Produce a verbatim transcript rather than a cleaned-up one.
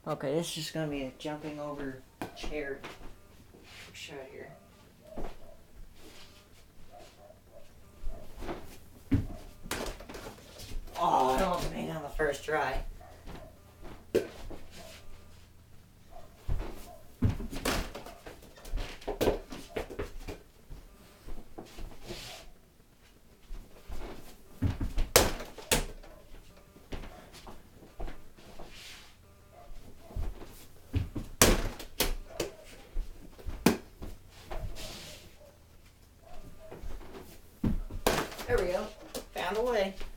Okay, this is just gonna be a jumping over chair shot here. Oh, I don't make it on the first try. There we go. Found a way.